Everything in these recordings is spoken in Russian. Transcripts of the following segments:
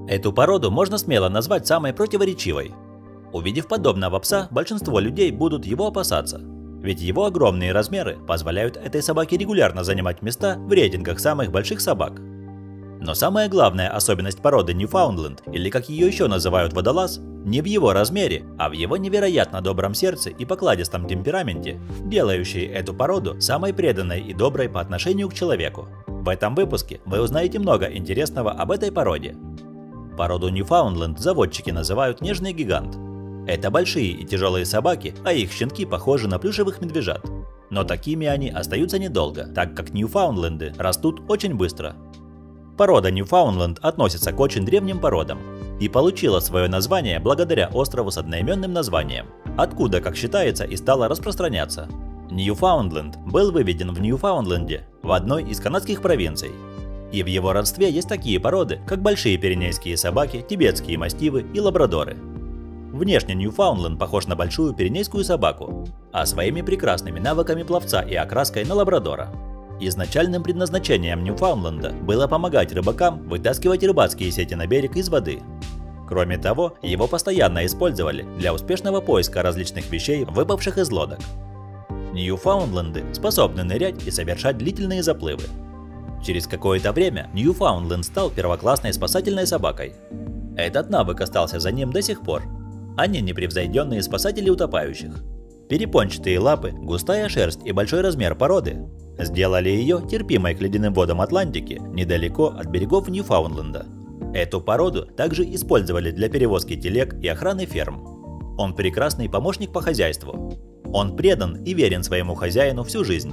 Эту породу можно смело назвать самой противоречивой. Увидев подобного пса, большинство людей будут его опасаться, ведь его огромные размеры позволяют этой собаке регулярно занимать места в рейтингах самых больших собак. Но самая главная особенность породы Ньюфаундленд, или как ее еще называют водолаз, не в его размере, а в его невероятно добром сердце и покладистом темпераменте, делающие эту породу самой преданной и доброй по отношению к человеку. В этом выпуске вы узнаете много интересного об этой породе. Породу Ньюфаундленд заводчики называют нежный гигант. Это большие и тяжелые собаки, а их щенки похожи на плюшевых медвежат. Но такими они остаются недолго, так как Ньюфаундленды растут очень быстро. Порода Ньюфаундленд относится к очень древним породам и получила свое название благодаря острову с одноименным названием, откуда, как считается, и стала распространяться. Ньюфаундленд был выведен в Ньюфаундленде, в одной из канадских провинций. И в его родстве есть такие породы, как большие пиренейские собаки, тибетские мастифы и лабрадоры. Внешне Ньюфаундленд похож на большую пиренейскую собаку, а своими прекрасными навыками пловца и окраской на лабрадора. Изначальным предназначением Ньюфаундленда было помогать рыбакам вытаскивать рыбацкие сети на берег из воды. Кроме того, его постоянно использовали для успешного поиска различных вещей, выпавших из лодок. Ньюфаундленды способны нырять и совершать длительные заплывы. Через какое-то время Ньюфаундленд стал первоклассной спасательной собакой. Этот навык остался за ним до сих пор. Они непревзойденные спасатели утопающих. Перепончатые лапы, густая шерсть и большой размер породы сделали ее терпимой к ледяным водам Атлантики недалеко от берегов Ньюфаундленда. Эту породу также использовали для перевозки телег и охраны ферм. Он прекрасный помощник по хозяйству. Он предан и верен своему хозяину всю жизнь.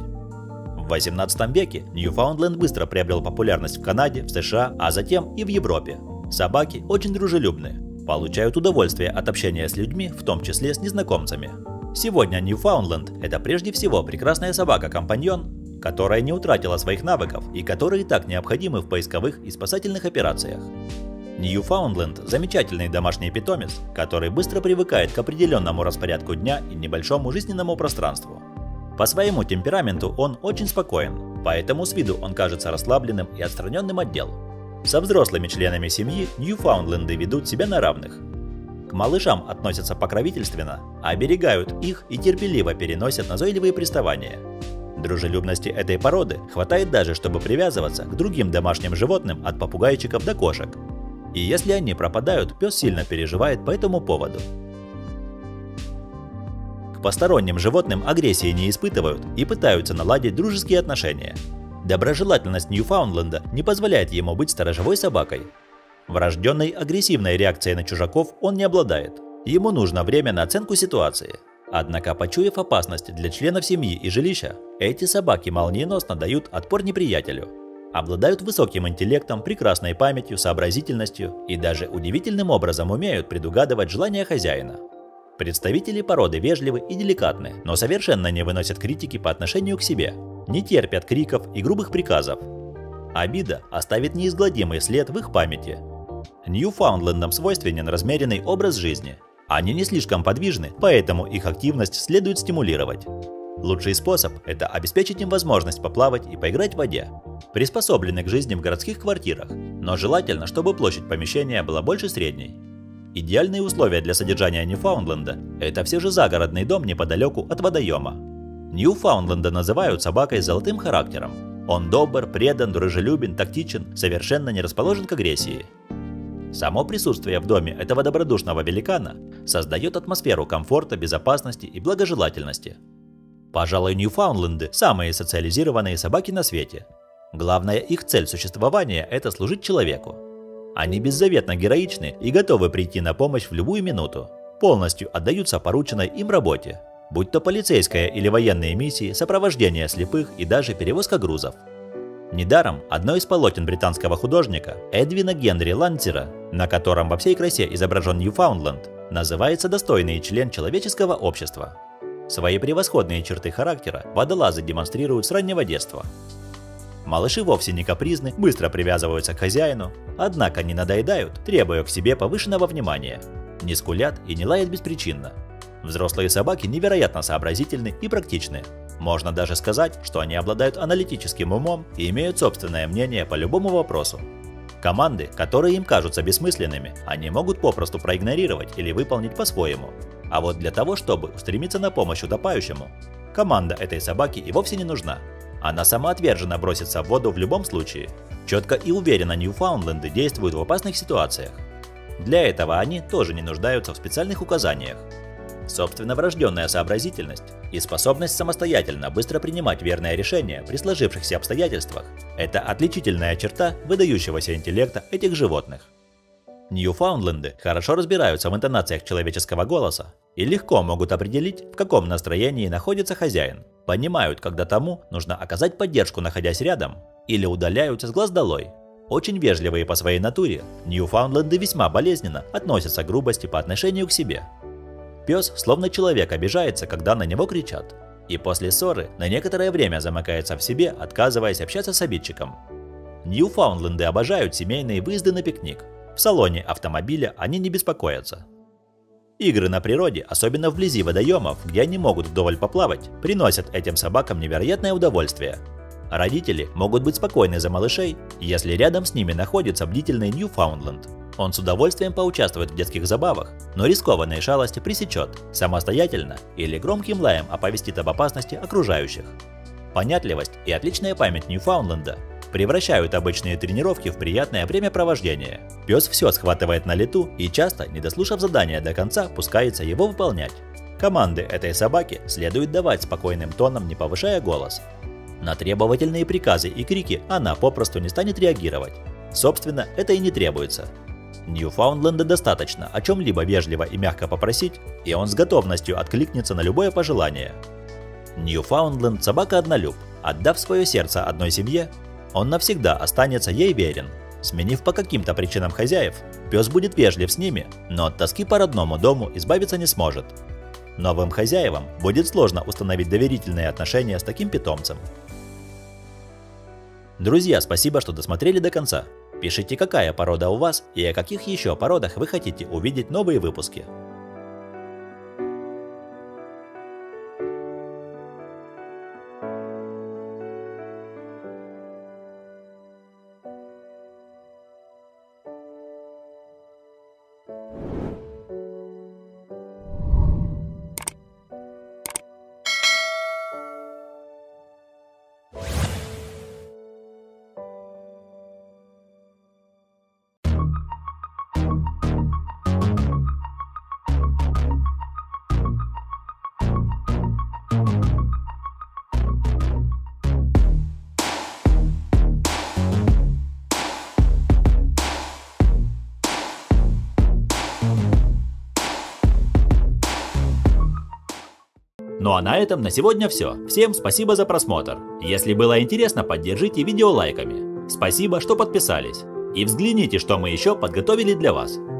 В 18 веке Ньюфаундленд быстро приобрел популярность в Канаде, в США, а затем и в Европе. Собаки очень дружелюбны, получают удовольствие от общения с людьми, в том числе с незнакомцами. Сегодня Ньюфаундленд – это прежде всего прекрасная собака-компаньон, которая не утратила своих навыков и которые так необходимы в поисковых и спасательных операциях. Ньюфаундленд – замечательный домашний питомец, который быстро привыкает к определенному распорядку дня и небольшому жизненному пространству. По своему темпераменту он очень спокоен, поэтому с виду он кажется расслабленным и отстраненным от дел. Со взрослыми членами семьи Ньюфаундленды ведут себя на равных. К малышам относятся покровительственно, оберегают их и терпеливо переносят назойливые приставания. Дружелюбности этой породы хватает даже, чтобы привязываться к другим домашним животным от попугайчиков до кошек. И если они пропадают, пес сильно переживает по этому поводу. К посторонним животным агрессии не испытывают и пытаются наладить дружеские отношения. Доброжелательность Ньюфаундленда не позволяет ему быть сторожевой собакой. Врожденной агрессивной реакцией на чужаков он не обладает. Ему нужно время на оценку ситуации. Однако, почуяв опасность для членов семьи и жилища, эти собаки молниеносно дают отпор неприятелю. Обладают высоким интеллектом, прекрасной памятью, сообразительностью и даже удивительным образом умеют предугадывать желания хозяина. Представители породы вежливы и деликатны, но совершенно не выносят критики по отношению к себе, не терпят криков и грубых приказов. Обида оставит неизгладимый след в их памяти. Ньюфаундлендам свойственен размеренный образ жизни. Они не слишком подвижны, поэтому их активность следует стимулировать. Лучший способ – это обеспечить им возможность поплавать и поиграть в воде. Приспособлены к жизни в городских квартирах, но желательно, чтобы площадь помещения была больше средней. Идеальные условия для содержания Ньюфаундленда – это все же загородный дом неподалеку от водоема. Ньюфаундленда называют собакой с золотым характером. Он добр, предан, дружелюбен, тактичен, совершенно не расположен к агрессии. Само присутствие в доме этого добродушного великана создает атмосферу комфорта, безопасности и благожелательности. Пожалуй, Ньюфаундленды – самые социализированные собаки на свете. Главная их цель существования – это служить человеку. Они беззаветно героичны и готовы прийти на помощь в любую минуту, полностью отдаются порученной им работе, будь то полицейская или военные миссии, сопровождение слепых и даже перевозка грузов. Недаром одно из полотен британского художника Эдвина Генри Лансера, на котором во всей красе изображен Ньюфаундленд, называется «Достойный член человеческого общества». Свои превосходные черты характера водолазы демонстрируют с раннего детства. Малыши вовсе не капризны, быстро привязываются к хозяину, однако не надоедают, требуя к себе повышенного внимания, не скулят и не лают беспричинно. Взрослые собаки невероятно сообразительны и практичны. Можно даже сказать, что они обладают аналитическим умом и имеют собственное мнение по любому вопросу. Команды, которые им кажутся бессмысленными, они могут попросту проигнорировать или выполнить по-своему. А вот для того, чтобы устремиться на помощь утопающему, команда этой собаки и вовсе не нужна. Она самоотверженно бросится в воду в любом случае. Четко и уверенно Ньюфаундленды действуют в опасных ситуациях. Для этого они тоже не нуждаются в специальных указаниях. Собственно, врожденная сообразительность и способность самостоятельно быстро принимать верное решение при сложившихся обстоятельствах – это отличительная черта выдающегося интеллекта этих животных. Ньюфаундленды хорошо разбираются в интонациях человеческого голоса и легко могут определить, в каком настроении находится хозяин, понимают, когда тому нужно оказать поддержку, находясь рядом, или удаляются с глаз долой. Очень вежливые по своей натуре, Ньюфаундленды весьма болезненно относятся к грубости по отношению к себе. Пес, словно человек, обижается, когда на него кричат, и после ссоры на некоторое время замыкается в себе, отказываясь общаться с обидчиком. Ньюфаундленды обожают семейные выезды на пикник. В салоне автомобиля они не беспокоятся. Игры на природе, особенно вблизи водоемов, где они могут вдоволь поплавать, приносят этим собакам невероятное удовольствие. Родители могут быть спокойны за малышей, если рядом с ними находится бдительный Ньюфаундленд. Он с удовольствием поучаствует в детских забавах, но рискованные шалости пресечет самостоятельно или громким лаем оповестит об опасности окружающих. Понятливость и отличная память Ньюфаундленда превращают обычные тренировки в приятное времяпровождение. Пес все схватывает на лету и часто, не дослушав задания до конца, пускается его выполнять. Команды этой собаки следует давать спокойным тоном, не повышая голос. На требовательные приказы и крики она попросту не станет реагировать. Собственно, это и не требуется. Ньюфаундленда достаточно о чем-либо вежливо и мягко попросить, и он с готовностью откликнется на любое пожелание. Ньюфаундленд – собака-однолюб. Отдав свое сердце одной семье, он навсегда останется ей верен. Сменив по каким-то причинам хозяев, пес будет вежлив с ними, но от тоски по родному дому избавиться не сможет. Новым хозяевам будет сложно установить доверительные отношения с таким питомцем. Друзья, спасибо, что досмотрели до конца. Пишите, какая порода у вас и о каких еще породах вы хотите увидеть новые выпуски. Ну а на этом на сегодня все. Всем спасибо за просмотр. Если было интересно, поддержите видео лайками. Спасибо, что подписались. И взгляните, что мы еще подготовили для вас.